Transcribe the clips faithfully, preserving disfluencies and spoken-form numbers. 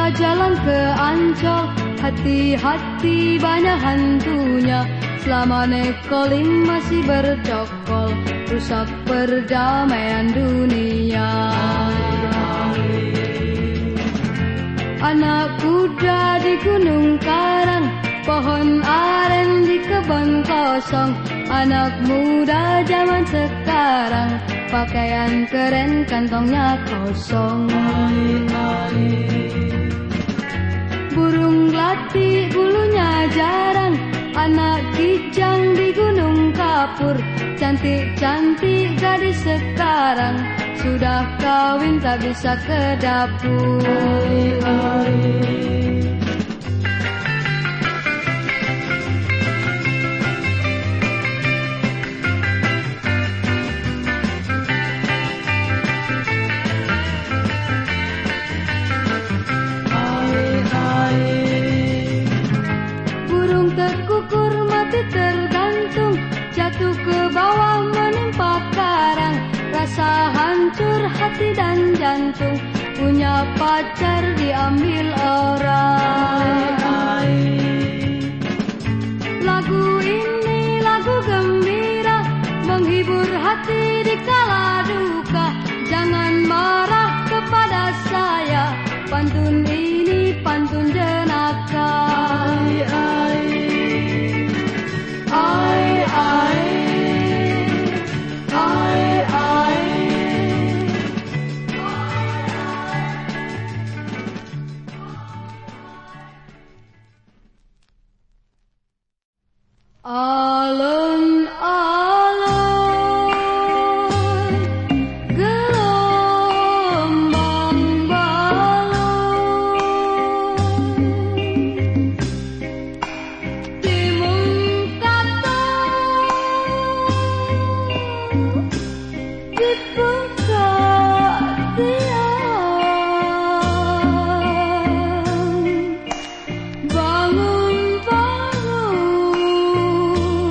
jalan ke Ancol, hati-hati banyak hantunya. Selama nekoling masih bercokol, rusak perdamaian dunia. Anak kuda di Gunung Karang, pohon aren di kebun kosong. Anak muda zaman sekarang, pakaian keren kantongnya kosong. Burung melati bulunya jarang, anak kijang di Gunung Kapur. Cantik-cantik gadis sekarang, sudah kawin tak bisa ke dapur. Burung terkukur mati tergantung, jatuh ke bawah menimpa karang. Rasa hancur hati dan jantung, punya pacar diambil orang. Lagu ini lagu gembira, menghibur hati di kala duka. Jangan marah kepada saya, pantun ini pantun jenaka. Ai, ai, ai, ai. Alon-alon gelombang balon timun katong di puncak tiang. Bangun, bangun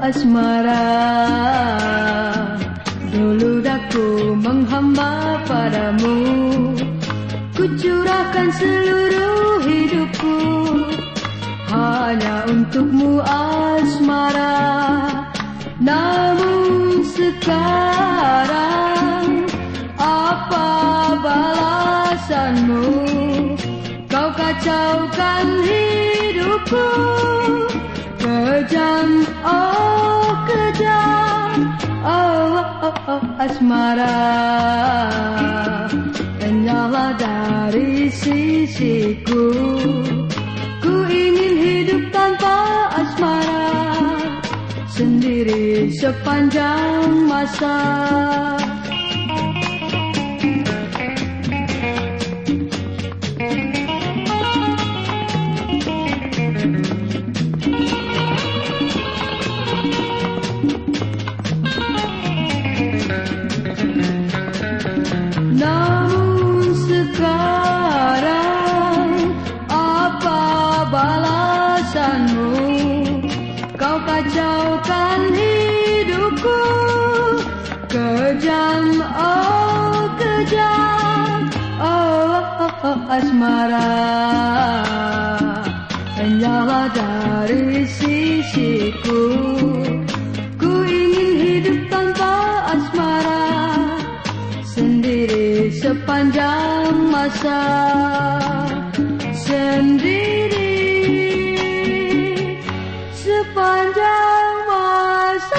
asmara. Dulu daku menghamba padamu, ku curahkan seluruh hidupku hanya untukmu asmara. Namun sekarang apa balasanmu? Kau kacaukan hidupku. Kejam, oh kejam, oh, oh, oh asmara. Enyahlah dari sisiku. Ku ingin hidup tanpa asmara, sendiri sepanjang masa. Namun sekarang apa balasanmu? Kau kacaukan hidupku. Kejam, oh kejam, oh, oh, oh asmara. Enyahlah dari sisiku. Ku ingin hidup tanpa asmara, sendiri sepanjang masa. Sendiri sepanjang masa.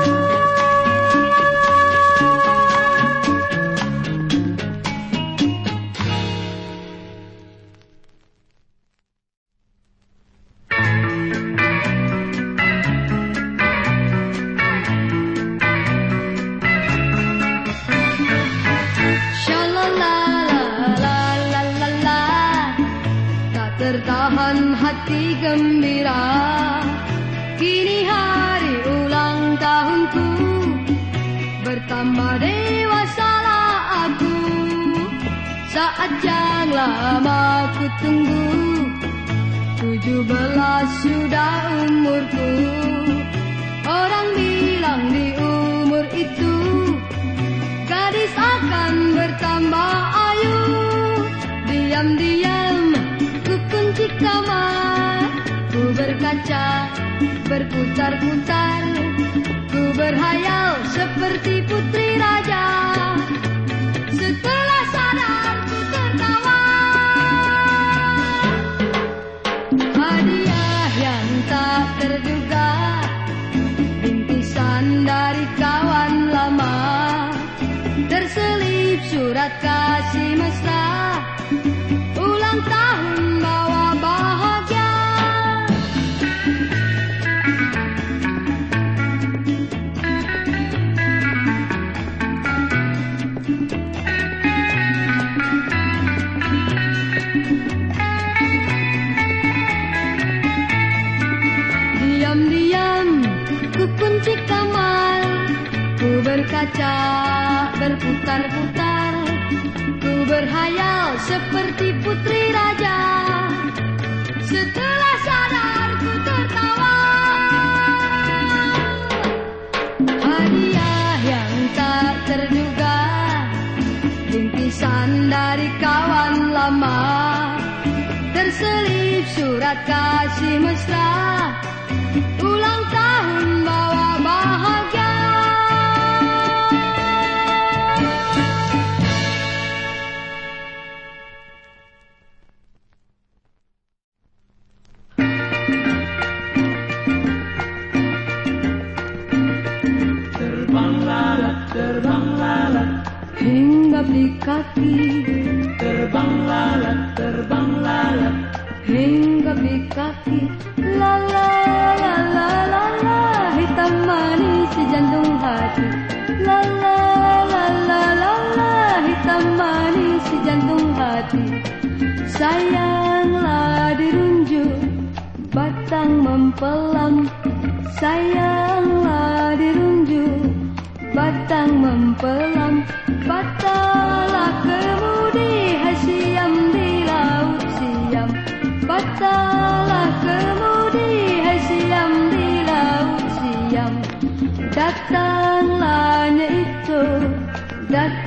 Shalalalalalalalala, tak tertahan hati gembira. Kini hari ulang tahunku, bertambah dewasalah aku. Saat yang lama ku tunggu, tujuh belas sudah umurku. Orang bilang di umur itu gadis akan bertambah ayu. Diam-diam ku kunci kamar, ku berkaca, berputar-putar, ku berhayal seperti putri raja. Setelah sadar ku tertawa, hadiah yang tak terduga, bingkisan dari kawan lama, terselip surat kasih mesra. Ulang tahun bawa bahagia. Diam-diam ku kunci kamar, ku berkaca, berputar-putar, ku berhayal seperti putri raja. Setelah sadar ku tertawa, hadiah yang tak terduga, bingkisan dari kawan lama, terselip surat kasih mesra. Ulang tahun bawa bahagia. Terbang lalat, terbang lalat, Hinggap di kaki, terbang lalat, terbang lalat, hinggap di kaki. La la la la la la, hitam manis di jantung hati. La la la la la la, hitam manis di jantung hati. Sayanglah dirunjuk, batang mempelam. Sayanglah dirunjuk, batang mempelam. Batalah kemudi, hai siam di laut siam. Batalah kemudi, hai siam di laut siam.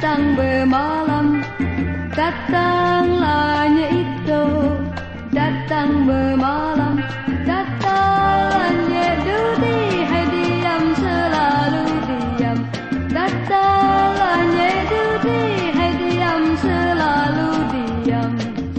datang bermalam, datanglah Nye itu, datang bermalam, datanglah Nye Dudi, hai diam selalu diam, datanglah Nye Dudi, hai diam selalu diam.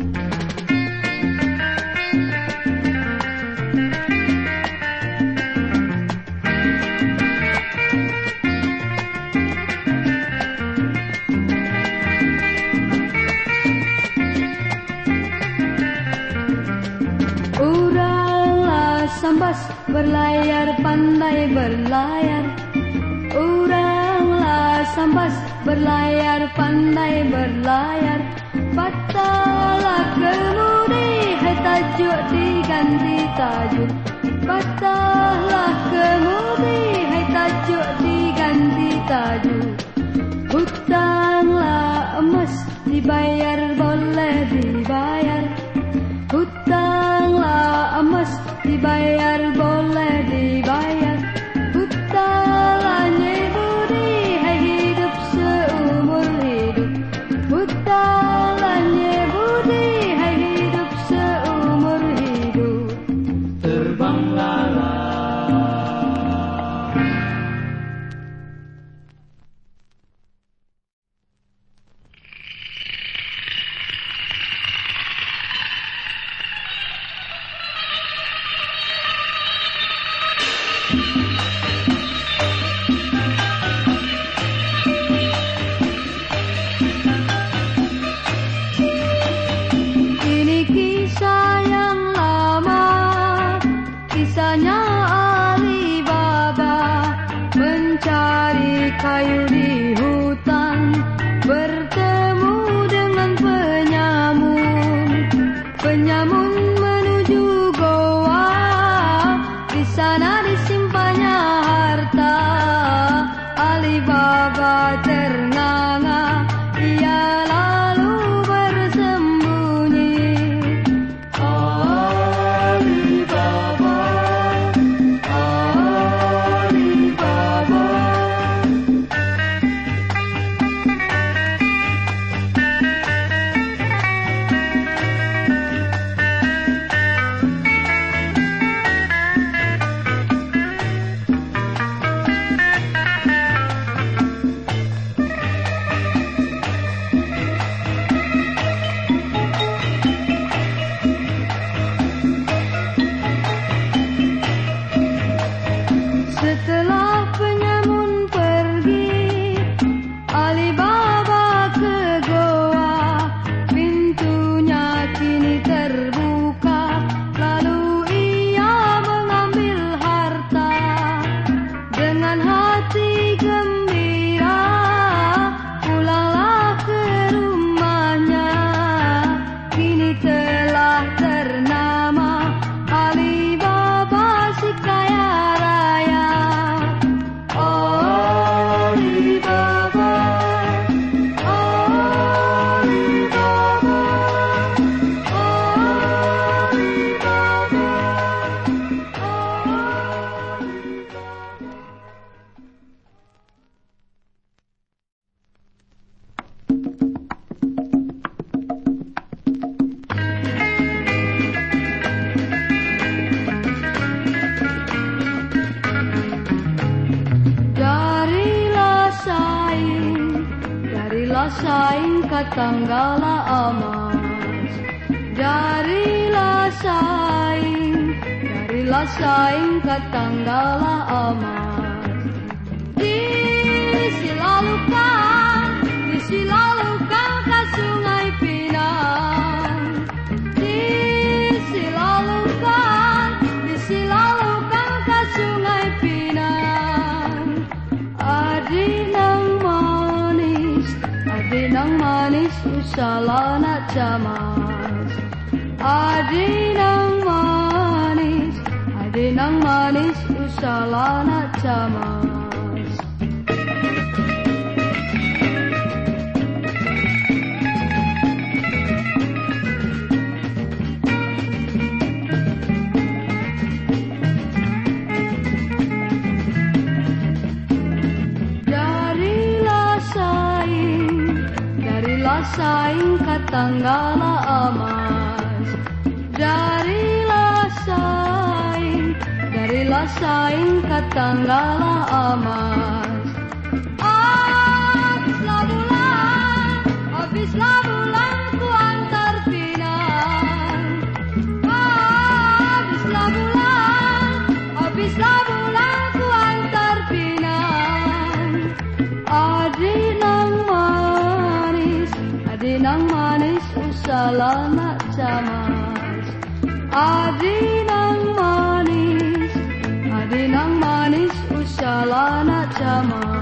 Sambas berlayar pandai berlayar, uranglah sambas berlayar pandai berlayar, patahlah kemudi, hai tajuk diganti tajuk, patahlah kemudi, hai tajuk diganti tajuk. Hutanglah emas dibayar boleh dibayar, hutanglah emas dibayar boleh dibayar, hutanglah Nye Budi, hai hidup seumur hidup, hutanglah Nye Budi, hai hidup seumur hidup. Terbang lalat. Ini kisah yang lama, kisahnya Alibaba mencari kayu di hutan, bertemu dengan penyamun. Penyamun menuju goa, di sana disimpannya harta. Alibaba ternganga, ia lalu bersembunyi. Alibaba, Alibaba. Setelah penyamun pergi, Alibaba ke goa, pintunya kini terbuka, lalu ia mengambil harta. Dengan hati gembira, pulanglah ke rumahnya, kini telah ternama Alibaba si kaya raya. Alibaba, Alibaba, Alibaba, Darilah saing, darilah saing katanggala emas. Darilah saing, darilah saing katanggala emas. Disilalukan, disilalukan ke Sungai Pinang. Disilalukan, disilalukan ke Sungai Pinang. Adi nang manis, adi nang manis usala nak camas. Adi nang manis, adi nang manis usala nak camas. Darilah saing, saing katanggala amas. Darilah saing, darilah saing katanggala amas. Habislah bulan, habislah bulan ku antar pinang. Habislah bulan, habislah bulan ku antar pinang. Adi nang manis, adi nang manis usala nak camas. Adi nang manis, adi nang manis usala nak camas.